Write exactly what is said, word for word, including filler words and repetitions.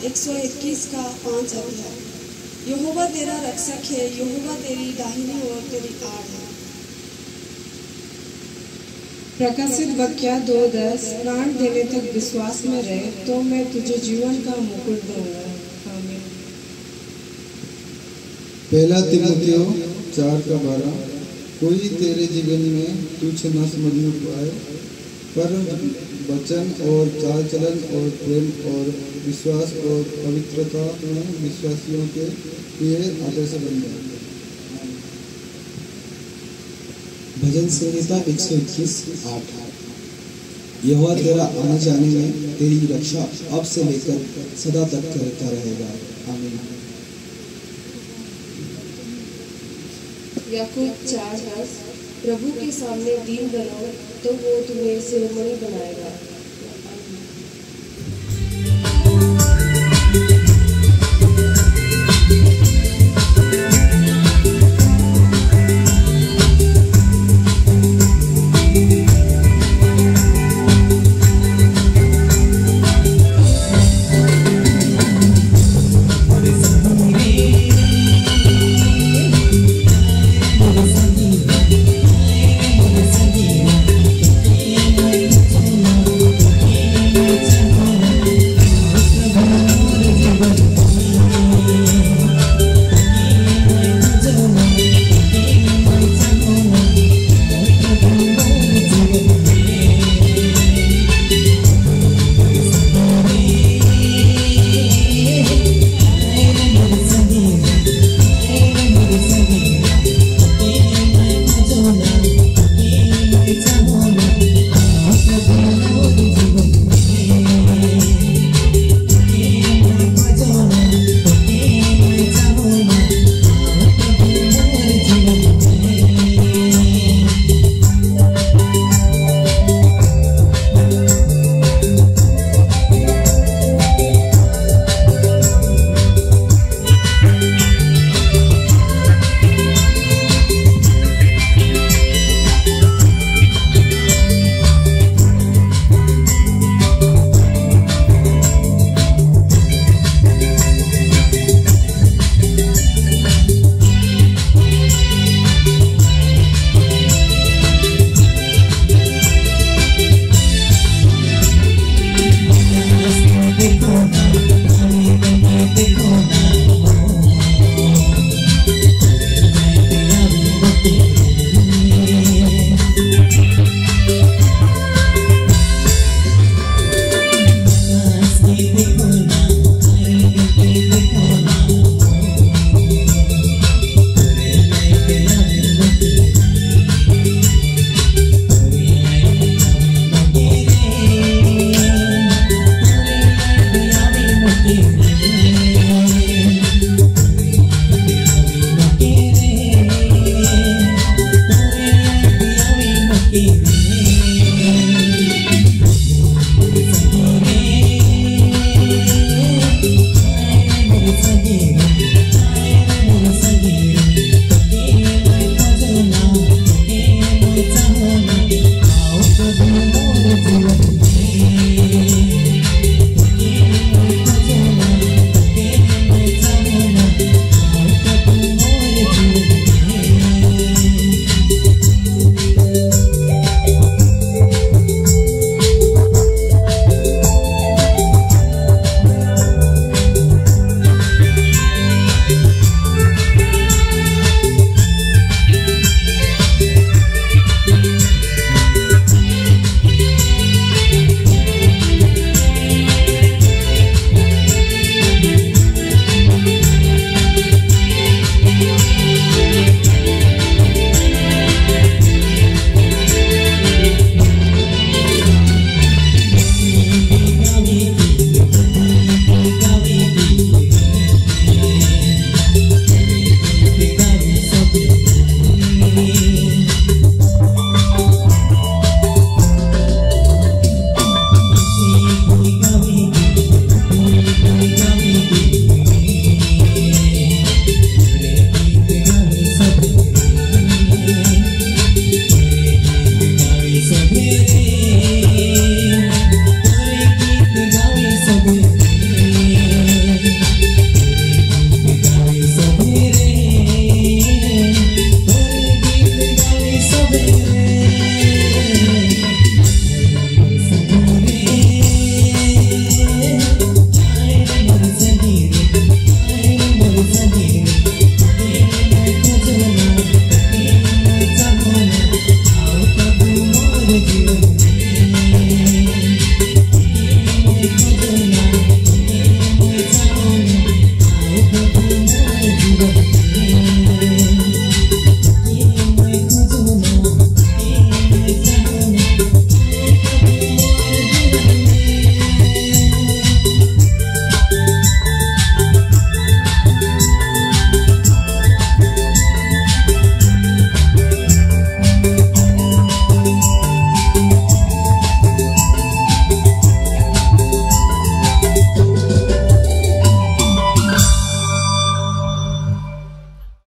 एक सौ इक्कीस का पाँच अध्याय। यहोवा तेरा रक्षक है, यहोवा तेरी दाहिनी ओर तेरी आड़ है। प्रकाशित वाक्य दो दस, प्राण देने तक विश्वास में रहे तो मैं तुझे जीवन का मुकुट दूंगा। आमीन। पहला तीमुथियो चार का बारह, कोई तेरे जीवन में तुच्छ न समझने पाए, पर वचन और चाल चलन और प्रेम और विश्वास और पवित्रता में विश्वासियों के लिए आदर्श बन जाए। भजन संहिता एक सौ इक्कीस आठ, यहोवा तेरा आने जाने में तेरी रक्षा अब से लेकर सदा तक करता रहेगा। आमीन। याकूब चार दस, प्रभु के सामने दीन बनो तो वो तुम्हें शिरोमणि बनाएगा। देखो ना